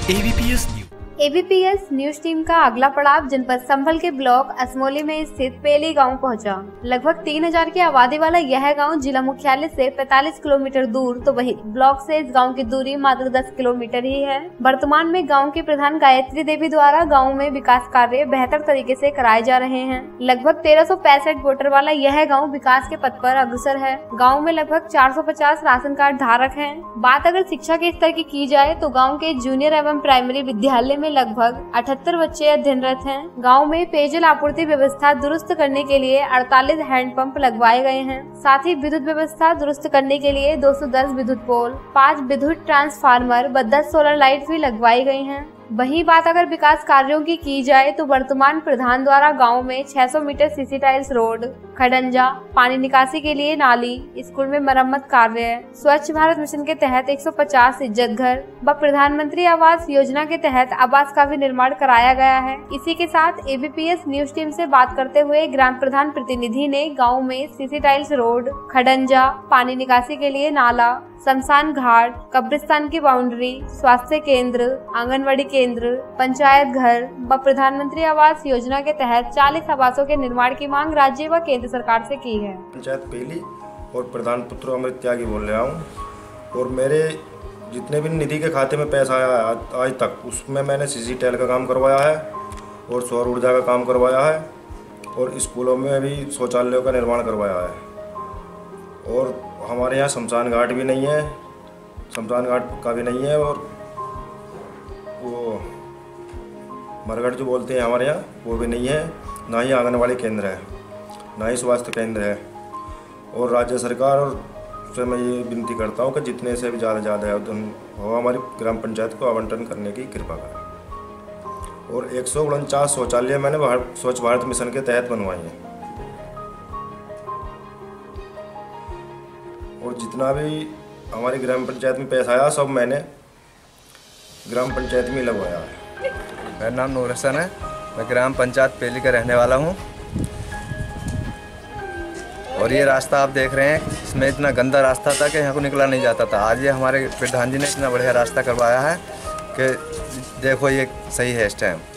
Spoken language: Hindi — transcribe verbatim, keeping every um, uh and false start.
ABPS news ABPS news team का अगला पड़ाव जनपद संभल के ब्लॉक असमोली में स्थित पेली गांव पहुंचा। लगभग तीन हजार की आबादी वाला यह गांव जिला मुख्यालय से पैंतालीस किलोमीटर दूर तो वही ब्लॉक से इस गांव की दूरी मात्र दस किलोमीटर ही है। वर्तमान में गांव के प्रधान गायत्री देवी द्वारा गांव में विकास कार्य बेहतर तरीके से कराए जा रहे हैं। लगभग तेरह सौ पैंसठ वोटर वाला यह गाँव विकास के पथ पर अग्रसर है। गाँव में लगभग चार सौ पचास राशन कार्ड धारक है। बात अगर शिक्षा के स्तर की की जाए तो गाँव के जूनियर एवं प्राइमरी विद्यालय में लगभग अठहत्तर बच्चे अध्ययनरत हैं। गांव में पेयजल आपूर्ति व्यवस्था दुरुस्त करने के लिए अड़तालीस हैंडपंप लगवाए गए हैं। साथ ही विद्युत व्यवस्था दुरुस्त करने के लिए दो सौ दस विद्युत पोल, पाँच विद्युत ट्रांसफार्मर व दस सोलर लाइट भी लगवाई गई हैं। वही बात अगर विकास कार्यों की की जाए तो वर्तमान प्रधान द्वारा गांव में छह सौ मीटर सीसी टाइल्स रोड, खडंजा, पानी निकासी के लिए नाली, स्कूल में मरम्मत कार्य, स्वच्छ भारत मिशन के तहत एक सौ पचास इज्जत घर व प्रधानमंत्री आवास योजना के तहत आवास का भी निर्माण कराया गया है। इसी के साथ एबीपीएस न्यूज टीम से बात करते हुए ग्राम प्रधान प्रतिनिधि ने गाँव में सीसी टाइल्स रोड, खडंजा, पानी निकासी के लिए नाला, शमशान घाट, कब्रिस्तान की बाउंड्री, स्वास्थ्य केंद्र, आंगनवाड़ी केंद्र, पंचायत घर व प्रधानमंत्री आवास योजना के तहत चालीस आवासों के निर्माण की मांग राज्य व केंद्र सरकार से की है। पंचायत पेली और प्रधान पुत्र अमृत त्यागी बोल रहा हूँ और मेरे जितने भी निधि के खाते में पैसा आया आज तक उसमें मैंने सीसी टाइल का काम करवाया है और सौर ऊर्जा का काम करवाया है और स्कूलों में भी शौचालयों का निर्माण करवाया है। और हमारे यहाँ शमशान घाट भी नहीं है, शमशान घाट का भी नहीं है और वो मरघट जो बोलते हैं हमारे यहाँ वो भी नहीं है। ना ही आंगनवाड़ी केंद्र है, ना ही स्वास्थ्य केंद्र है। और राज्य सरकार और से मैं ये विनती करता हूँ कि जितने से भी ज़्यादा ज़्यादा है वो हमारी ग्राम पंचायत को आवंटन करने की कृपा करें। और एक सौ उनचास शौचालय मैंने स्वच्छ भारत मिशन के तहत बनवाई हैं और जितना भी हमारी ग्राम पंचायत में पैसा आया सब मैंने ग्राम पंचायत में लगवाया है। मेरा नाम नूर हसन है, मैं ग्राम पंचायत पेली का रहने वाला हूँ। और ये रास्ता आप देख रहे हैं, इसमें इतना गंदा रास्ता था कि यहाँ को निकला नहीं जाता था। आज ये हमारे प्रधान जी ने इतना बढ़िया रास्ता करवाया है कि देखो ये सही है इस टाइम।